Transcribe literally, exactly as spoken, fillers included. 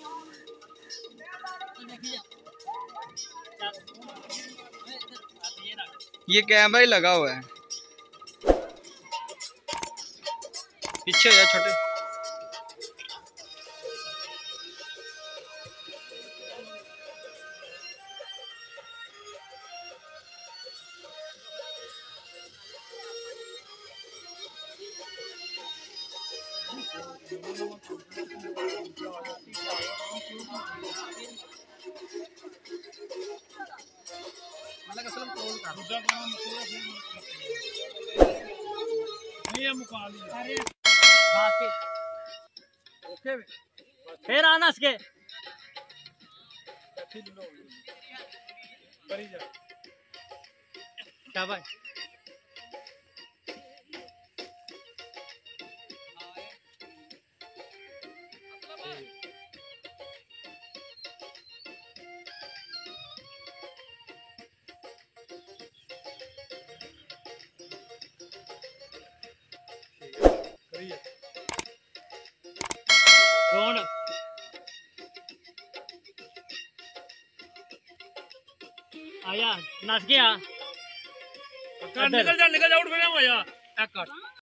ये कैमरा ही लगा हुआ है, पीछे हो जा छोटे। फिर आना इसके शाबाश। कौन आया नस गया? निकल जा निकल जा उठ गया।